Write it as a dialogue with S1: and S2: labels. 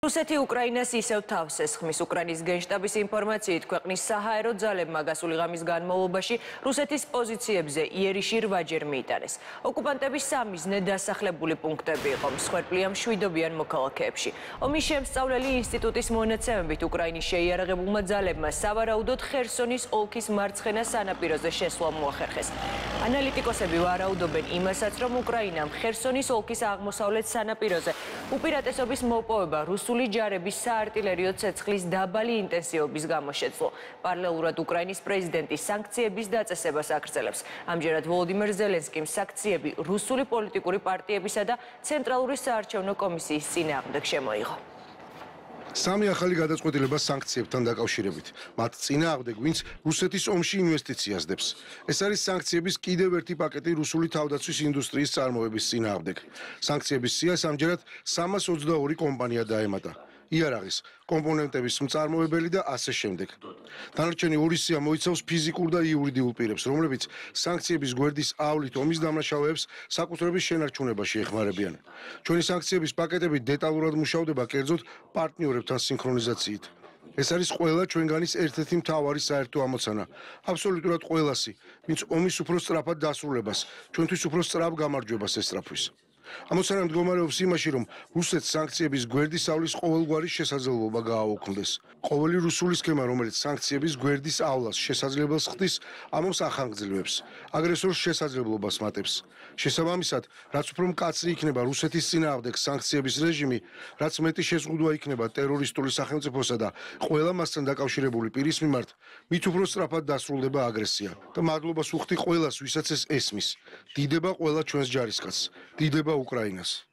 S1: რუსეთი უკრაინას ისევ თავს ესხმის. უკრაინის გენშტაბის ინფორმაციით, ქვეყნის საჰაერო ძალებმა გასული ღამის განმავლობაში რუსეთის პოზიციებზე იერიში 8-ჯერ მიიტანეს. ოკუპანტების სამიზნე დასახლებული პუნქტები იყო მსხვერპლია მშვიდობიან მოქალაქეებში. ომის შემსწავლელი ინსტიტუტის მონაცემებით, უკრაინის შეიარაღებულმა ძალებმა სავარაუდოდ ხერსონის ოლქის მარცხენა სანაპიროზე შესვლა მოახერხეს. ანალიტიკოსები ვარაუდობენ იმასაც, რომ უკრაინამ ხერსონის ოლქის აღმოსავლეთ სანაპიროზე უპირატესობის მოპოვება რუსული ჯარების საარტილერიო ცეცხლის დაბალი ინტენსივობის გამო შეძლო. პარალელურად უკრაინის პრეზიდენტი სანქციების დაწესებას აგრძელებს. ამჯერად ვოლოდიმირ ზელენსკიმ სანქციები რუსული პოლიტიკური პარტიებისა და ცენტრალური საარჩევნო კომისიის წინააღმდეგ შემოიღო.
S2: სამი ახალი გადაწყვეტილება სანქციებთან დაკავშირებით. მათ წინააღმდეგ, ვინც რუსეთის ომში ინვესტიციას დებს. ეს არის სანქციების კიდევ ერთი პაკეტი რუსული თავდაცვის ინდუსტრიის წარმოების წინააღმდეგ. სანქციების სიას ამჯერად 322 კომპანია დაემატა. იარაღის, კომპონენტების მწარმოებელი და ასე შემდეგ. დანარჩენი ორი სია მოიცავს ფიზიკურ და იურიდიულ პირებს, რომლებიც სანქციების გვერდის ავლით ომის დამნაშავეებს საკუთრების შენარჩუნებაში ეხმარებიან. ჩვენი სანქციების პაკეტები დეტალურად მუშავდება კერძოდ პარტნიორებთან სინქრონიზაციით. ეს არის ყველა ჩვენგანის ერთ-ერთი მთავარი საერთო ამოცანა. აბსოლუტურად ყველასი, ვინც ომის უფრო სწრაფად დასრულებას, ჩვენთვის უფრო სწრაფ გამარჯვებას ესწრაფვის. ამოცანა მდგომარეობს იმაში, რომ რუსეთს სანქციების გვერდის ავლის ყოველგვარი შესაძლებლობა გააუქმდეს. ყოველი რუსული სქემა, რომელიც სანქციების გვერდისავლას შესაძლებელს ხდის, ამობს ახანგრძლივებს, აგრესორს შესაძლებლობას მატებს. შესაბამისად, რაც უფრო მკაცრი იქნება რუსეთის წინააღმდეგ სანქციების რეჟიმი, რაც მეტი შეზღუდვა იქნება ტერორისტული სახელმწიფოსა და ყველა მასთან დაკავშირებული პირის მიმართ, მით უფრო სწრაფად დასრულდება აგრესია. და მადლობას ვუხდი ყველას, ვისაც ეს ესმის. დიდება ყველა ჩვენს ჯარისკაცს. დიდება უკრაინას.